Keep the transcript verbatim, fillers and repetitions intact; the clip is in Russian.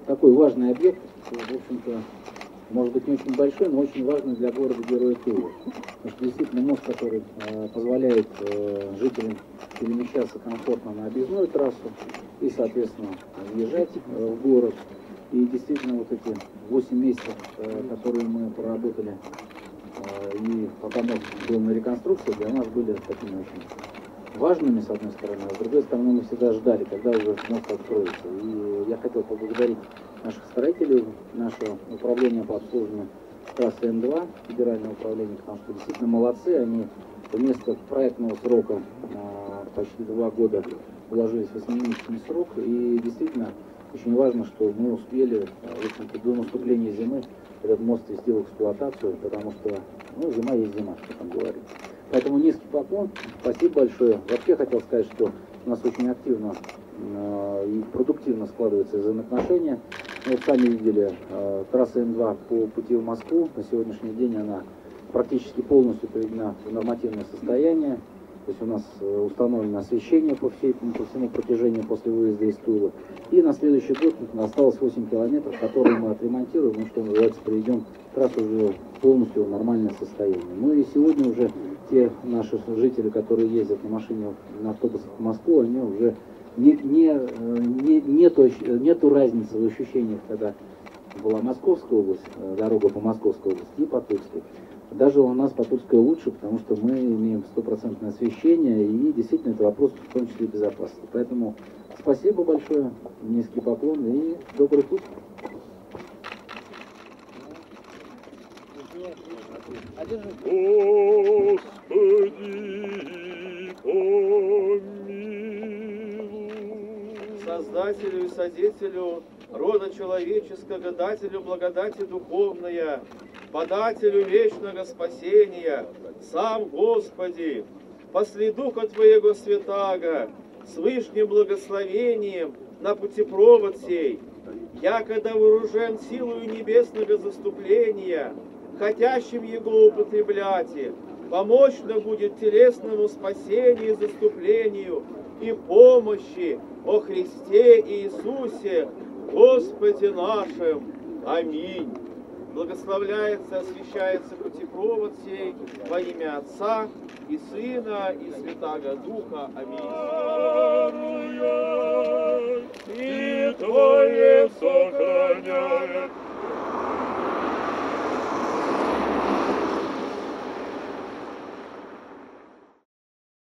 такой важный объект, в общем-то, может быть, не очень большой, но очень важный для города-героя Тулы. Потому что действительно мост, который э, позволяет э, жителям перемещаться комфортно на объездную трассу и, соответственно, въезжать э, в город. И действительно, вот эти восемь месяцев, э, которые мы проработали, э, и пока мост был на реконструкции, для нас были такими очень важными, с одной стороны, а с другой стороны, мы всегда ждали, когда уже мост откроется. И я хотел поблагодарить наших строителей, нашего управления по обслуживанию трассы М два, федерального управления, потому что действительно молодцы, они вместо проектного срока почти два года уложились в восьмимесячный срок, и действительно очень важно, что мы успели, в общем-то, до наступления зимы этот мост ввести в эксплуатацию, потому что, ну, зима есть зима, что там говорится. Поэтому низкий поклон, спасибо большое. Вообще хотел сказать, что у нас очень активно э, и продуктивно складываются взаимоотношения. Вот сами видели, э, трасса М два по пути в Москву, на сегодняшний день она практически полностью приведена в нормативное состояние. То есть у нас установлено освещение по, всей, по всему протяжению после выезда из Тулы. И на следующий год осталось восемь километров, которые мы отремонтируем, ну, что называется, приведем трассу уже полностью в нормальное состояние. Ну и сегодня уже те наши жители, которые ездят на машине, на автобусах в Москву, они уже не, не, не, нету, нету разницы в ощущениях, когда была Московская область, дорога по Московской области и по Тульской. Даже у нас по Тульской лучше, потому что мы имеем стопроцентное освещение, и действительно это вопрос в том числе безопасности. Поэтому спасибо большое, низкий поклон и добрый путь. Господи, помилуй. Создателю и Содетелю рода человеческого, дателю благодати духовная, подателю вечного спасения, сам Господи, после Духа Твоего Святаго, с вышним благословением на путепровод сей, якогда вооружен силою небесного заступления, хотящим его употреблять, помощно будет телесному спасению и заступлению и помощи о Христе Иисусе, Господе нашим. Аминь. Благословляется, освящается путепровод сей во имя Отца и Сына и Святаго Духа. Аминь. И Твое сохраняет